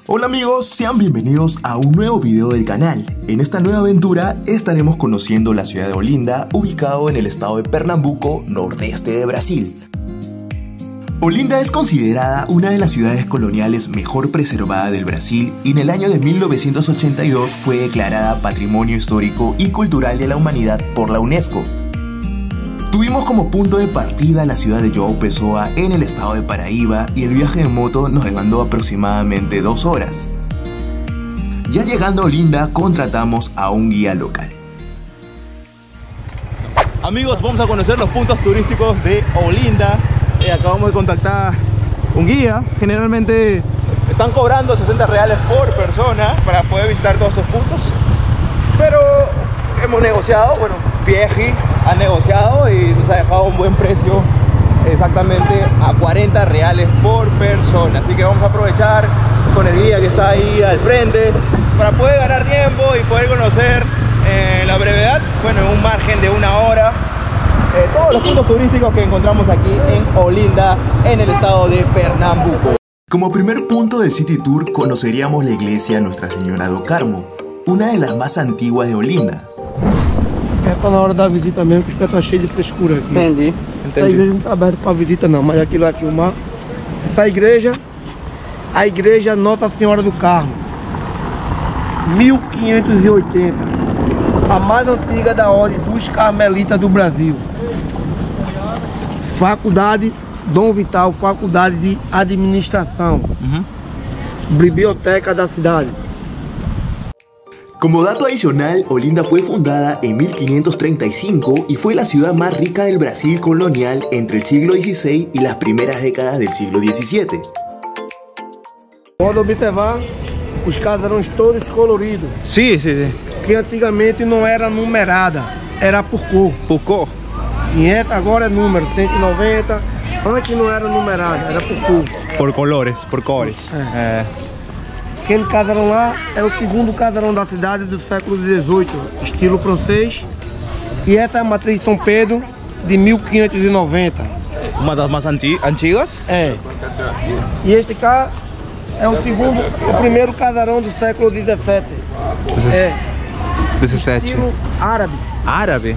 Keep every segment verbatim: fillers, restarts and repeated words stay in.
Hola amigos, sean bienvenidos a un nuevo video del canal. En esta nueva aventura estaremos conociendo la ciudad de Olinda, ubicado en el estado de Pernambuco, nordeste de Brasil. Olinda es considerada una de las ciudades coloniales mejor preservadas del Brasil y en el año de mil novecientos ochenta y dos fue declarada Patrimonio Histórico y Cultural de la Humanidad por la UNESCO. Tuvimos como punto de partida la ciudad de João Pessoa en el estado de Paraíba y el viaje de moto nos demandó aproximadamente dos horas. Ya llegando a Olinda contratamos a un guía local. Amigos, vamos a conocer los puntos turísticos de Olinda. Eh, acabamos de contactar un guía. Generalmente están cobrando sesenta reales por persona para poder visitar todos estos puntos, pero hemos negociado, bueno, Pieji ha negociado y nos ha dejado un buen precio, exactamente a cuarenta reales por persona. Así que vamos a aprovechar con el guía que está ahí al frente para poder ganar tiempo y poder conocer en eh, la brevedad, bueno, en un margen de una hora, eh, todos los puntos turísticos que encontramos aquí en Olinda, en el estado de Pernambuco. Como primer punto del City Tour conoceríamos la iglesia Nuestra Señora do Carmo, una de las más antiguas de Olinda. Tá na hora da visita mesmo, que o pé tá cheio de frescura aqui. Entendi. Entendi. Essa igreja não tá aberta para visita não, mas aqui vai filmar. Essa igreja, a igreja Nossa Senhora do Carmo, mil quinhentos e oitenta, a mais antiga da ordem dos Carmelitas do Brasil. Faculdade Dom Vital, Faculdade de Administração, uhum. Biblioteca da cidade. Como dato adicional, Olinda fue fundada en mil quinientos treinta y cinco y fue la ciudad más rica del Brasil colonial entre el siglo dieciséis y las primeras décadas del siglo diecisiete. Pode observar os casarões todos coloridos. Sim, sim, sim. Que antigamente não era numerada, era por cor. Por cor? quinhentos agora é número, cento e noventa. Antes não era numerada, era por cor. Por colores, por cores. É. É. Aquele casarão lá é o segundo casarão da cidade do século dezoito, estilo francês. E essa é a matriz de São Pedro de mil quinhentos e noventa. Uma das mais anti antigas? É. E este cá é o segundo, o primeiro casarão do século dezessete. É. dezessete. Estilo árabe. Árabe?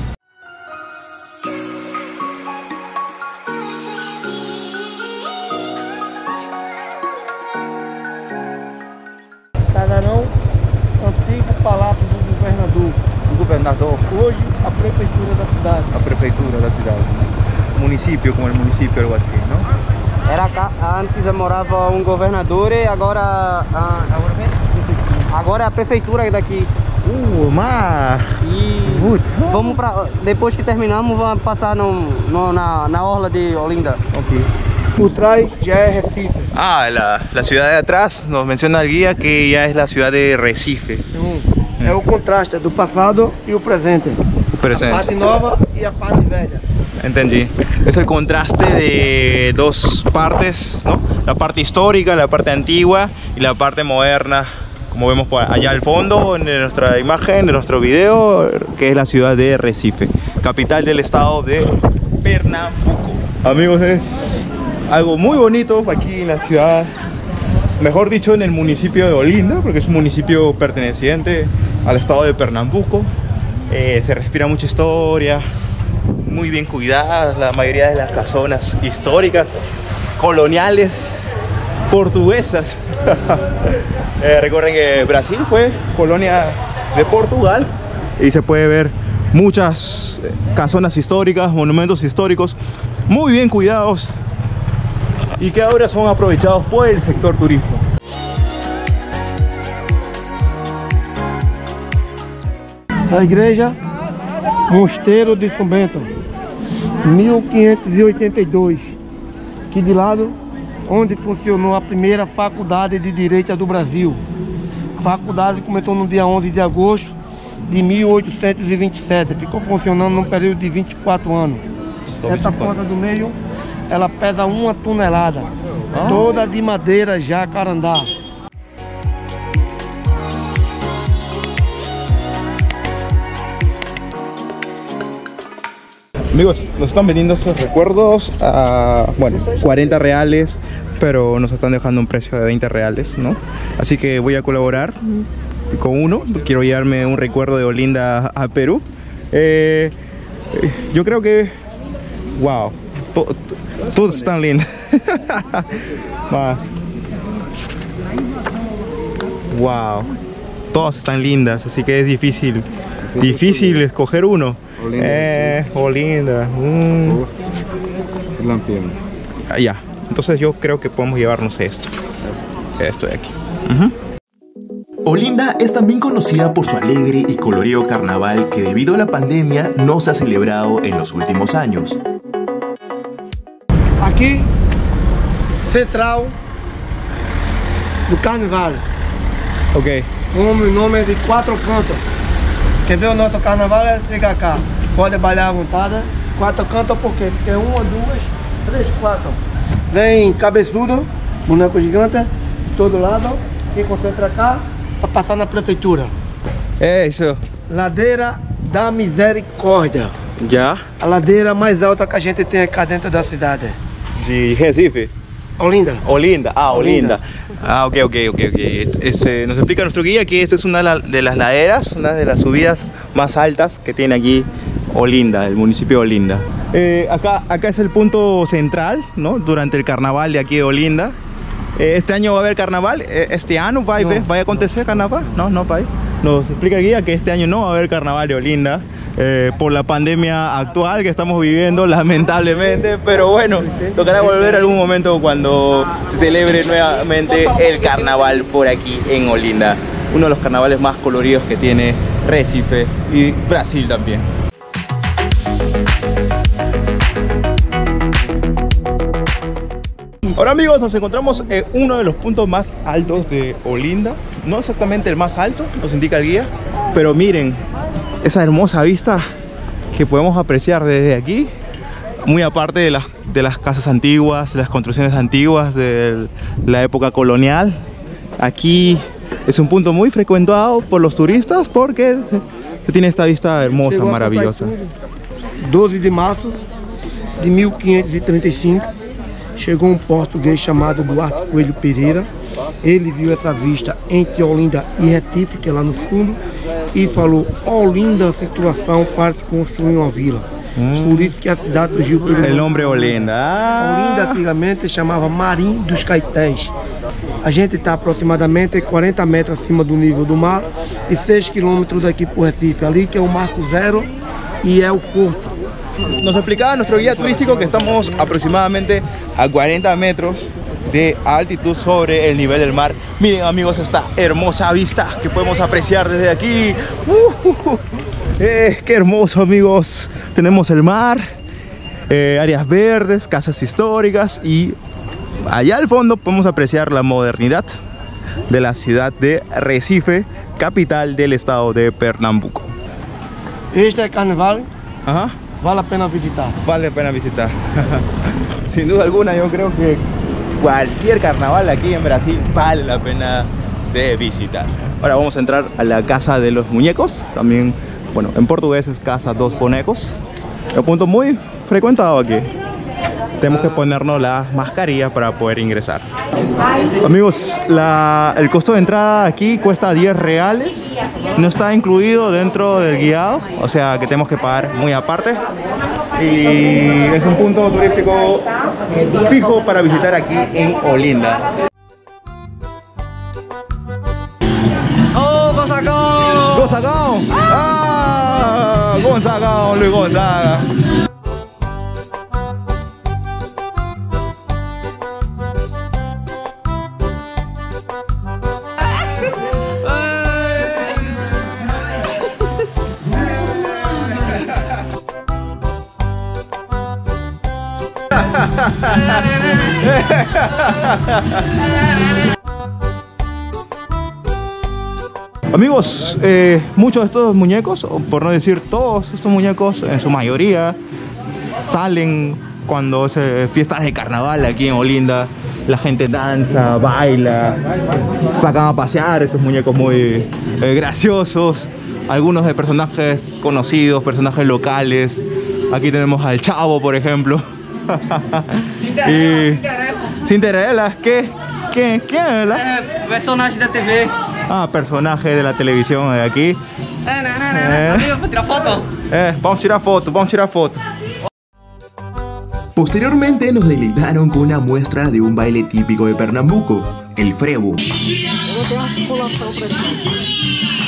Casarão antigo Palácio do Governador. Do governador. Hoje a prefeitura da cidade. A prefeitura da cidade. Município, como é o município, algo assim, não? Era antes morava um governador e agora a, agora é a prefeitura daqui. Uh, mas e vamos para depois que terminamos vamos passar no, no, na, na orla de Olinda. Ok. Por trás ya es Recife. Ah, la, la ciudad de atrás nos menciona el guía que ya es la ciudad de Recife. Então, é o contraste do passado e o presente. O presente. A parte nova e a parte velha. Entendí. Es el contraste de dos partes, ¿no? La parte histórica, la parte antigua y la parte moderna, como vemos por allá al fondo en nuestra imagen, en nuestro video, que es la ciudad de Recife, capital del estado de Pernambuco. Amigos, es algo muy bonito aquí en la ciudad, mejor dicho en el municipio de Olinda, porque es un municipio perteneciente al estado de Pernambuco. Eh, se respira mucha historia, muy bien cuidadas la mayoría de las casonas históricas, coloniales, portuguesas. eh, recuerden que Brasil fue colonia de Portugal y se puede ver muchas casonas históricas, monumentos históricos muy bien cuidados y que ahora son aprovechados por el sector turismo. A igreja Mosteiro de São Bento, mil quinhentos e oitenta e dois, aqui de lado onde funcionou a primeira faculdade de Direito do Brasil. A faculdade começou no dia onze de agosto de mil oitocentos e vinte e sete, ficou funcionando num período de vinte e quatro anos. Essa ponta do meio, ela pesa uma tonelada, ah. toda de madeira jacarandá. Amigos, nos están vendiendo estos recuerdos a, bueno, cuarenta reales pero nos están dejando un precio de veinte reales, ¿no? Así que voy a colaborar con uno. Quiero llevarme un recuerdo de Olinda a Perú. Eh, yo creo que, wow, to, to, todos están lindos. Más. Wow, todas están lindas, así que es difícil, difícil escoger uno. Olinda, eh, Olinda. Mm. Ah, ya, entonces yo creo que podemos llevarnos esto. Esto de aquí. Uh-huh. Olinda es también conocida por su alegre y colorido carnaval que debido a la pandemia no se ha celebrado en los últimos años. Aqui, central do carnaval. Ok. Um nome de quatro cantos. Quer ver o nosso carnaval? É chegar cá. Pode bailar à vontade. Quatro cantos por quê? Porque uma, duas, três, quatro. Vem cabeçudo, boneco gigante, de todo lado. Quem concentra cá para passar na prefeitura. É isso. Ladeira da Misericórdia. Já? A ladeira mais alta que a gente tem aqui dentro da cidade. De Recife. Olinda. Olinda, ah, Olinda. Olinda. Ah, ok, ok, ok, ok. Este, nos explica nuestro guía que esta es una de las laderas, una de las subidas más altas que tiene aquí Olinda, el municipio de Olinda. Eh, acá, acá es el punto central, ¿no? Durante el carnaval de aquí de Olinda. Eh, este año va a haber carnaval, eh, este año va, no, va a acontecer carnaval, no, no va. Nos explica el guía que este año no va a haber carnaval de Olinda. Eh, por la pandemia actual que estamos viviendo, lamentablemente, pero bueno, tocará volver algún momento cuando se celebre nuevamente el carnaval por aquí en Olinda, uno de los carnavales más coloridos que tiene Recife y Brasil también. Ahora amigos, nos encontramos en uno de los puntos más altos de Olinda, no exactamente el más alto, nos indica el guía, pero miren esa hermosa vista que podemos apreciar desde aquí, muy aparte de las, de las casas antiguas, de las construcciones antiguas de la época colonial. Aquí es un punto muy frecuentado por los turistas porque tiene esta vista hermosa, maravillosa. doze de março de mil quinhentos e trinta e cinco, chegou um português chamado Duarte Coelho Pereira. Ele viu essa vista entre Olinda e Recife, que é lá no fundo, e falou: Olinda, situação para se construir uma vila. Hum. Por isso que a cidade do Rio Peru. O nome é Olinda. Ah. Olinda antigamente chamava Marim dos Caetés. A gente está aproximadamente quarenta metros acima do nível do mar e seis quilômetros daqui por Recife, ali que é o marco zero e é o porto. Nos explicaba nuestro guía turístico que estamos aproximadamente a cuarenta metros de altitud sobre el nivel del mar. Miren amigos, esta hermosa vista que podemos apreciar desde aquí. Uh, uh, uh. Eh, qué hermoso amigos. Tenemos el mar, eh, áreas verdes, casas históricas y allá al fondo podemos apreciar la modernidad de la ciudad de Recife, capital del estado de Pernambuco. Este é carnaval. Ajá. Vale a pena visitar. Vale la pena visitar. Sin duda alguna, yo creo que cualquier carnaval aquí en Brasil vale la pena de visitar. Ahora vamos a entrar a la casa de los muñecos. También, bueno, en portugués es casa dos bonecos. Un punto muy frecuentado aquí. Tenemos que ponernos las mascarillas para poder ingresar. Amigos, la, el costo de entrada aquí cuesta diez reales. No está incluido dentro del guiado, o sea que tenemos que pagar muy aparte. Y es un punto turístico fijo para visitar aquí en Olinda. ¡Oh, Gonzagão! ¡Gonzagão! ¡Ah! ¡Gonzagão, Luis Gonzaga! Amigos, eh, muchos de estos muñecos, o por no decir todos estos muñecos, en su mayoría salen cuando es eh, fiestas de carnaval aquí en Olinda. La gente danza, baila, sacan a pasear estos muñecos muy eh, graciosos. Algunos de personajes conocidos, personajes locales. Aquí tenemos al Chavo, por ejemplo. y, Cinderela, ¿qué? ¿Quién? ¿Quién es la? É, personagem da T V. Ah, personaje de la televisión de aquí. É, não, não, não. É. Amigo, vou tirar foto. Eh, vamos a tirar foto, vamos a tirar foto. Posteriormente nos deleitaron con una muestra de un baile típico de Pernambuco, el frevo. Eu vou ter uma articulação pra ti.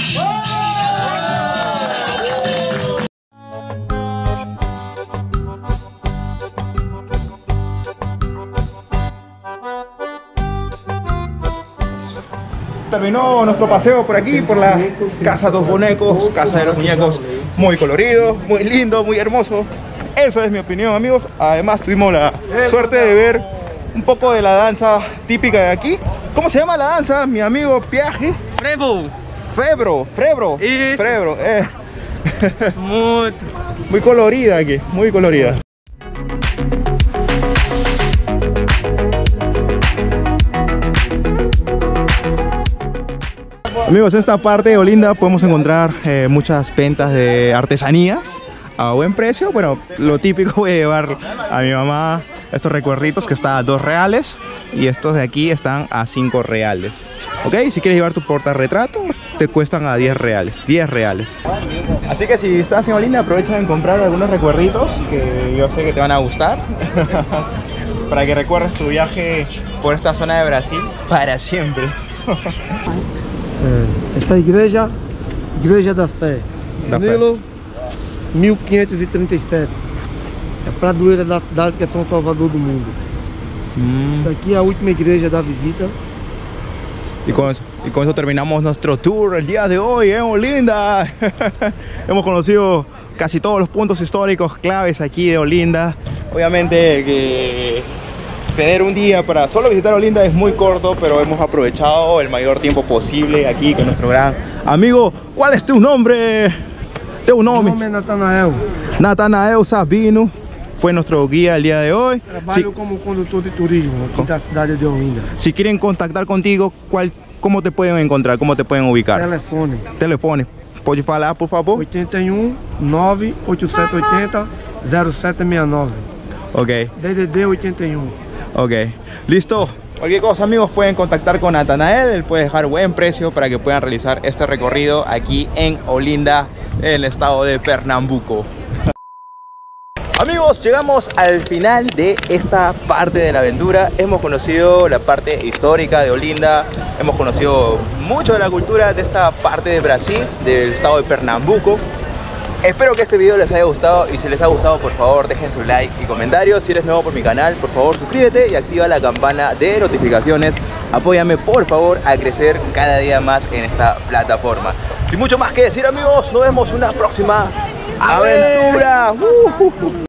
Terminó nuestro paseo por aquí, por la Casa dos Bonecos, Casa de los Muñecos, muy colorido, muy lindo, muy hermoso. Esa es mi opinión, amigos. Además tuvimos la suerte de ver un poco de la danza típica de aquí. ¿Cómo se llama la danza, mi amigo Piaji? Frevo. Frebro, Frebro, Eso. Frebro, eh. Muito. Muy colorida aquí, muy colorida. Amigos, en esta parte de Olinda podemos encontrar eh, muchas ventas de artesanías a buen precio. Bueno, lo típico, voy a llevar a mi mamá estos recuerditos que están a dos reales y estos de aquí están a cinco reales. Ok, si quieres llevar tu portarretrato, te cuestan a diez reales, diez reales. Así que si estás en Olinda, aprovecha en comprar algunos recuerditos que yo sé que te van a gustar. Para que recuerdes tu viaje por esta zona de Brasil para siempre. É, esta igreja, Igreja da Fé, Da Nilo, mil quinhentos e trinta e sete. É a padroeira da cidade que é São Salvador do mundo. Mm. Esta aqui é a última igreja da visita. Y con, eso, y con eso terminamos nuestro tour el día de hoy en Olinda. Hemos conocido casi todos los puntos históricos claves aquí de Olinda. Obviamente que tener un día para solo visitar Olinda es muy corto, pero hemos aprovechado el mayor tiempo posible aquí con nuestro gran amigo. ¿Cuál es tu nombre? ¿Tu Meu nombre? nome é Natanael. Natanael Sabino fue nuestro guía el día de hoy. Trabalho Si, como condutor de turismo aqui da cidade de Olinda. si quieren contactar contigo, ¿cuál, ¿cómo te pueden encontrar? ¿Cómo te pueden ubicar? Telefone Telefone. Pode falar, por favor? oitenta e um, nove oito sete oito zero, zero sete seis nove. Ok, D D D oitenta e um. ok. Listo. Cualquier cosa, amigos, pueden contactar con Natanael. Él puede dejar buen precio para que puedan realizar este recorrido aquí en Olinda, en el estado de Pernambuco. Amigos, llegamos al final de esta parte de la aventura. Hemos conocido la parte histórica de Olinda, hemos conocido mucho de la cultura de esta parte de Brasil, del estado de Pernambuco. Espero que este video les haya gustado y si les ha gustado, por favor dejen su like y comentarios. Si eres nuevo por mi canal, por favor suscríbete y activa la campana de notificaciones. Apóyame por favor a crecer cada día más en esta plataforma. Sin mucho más que decir, amigos, nos vemos en una próxima aventura. Uh, uh, uh.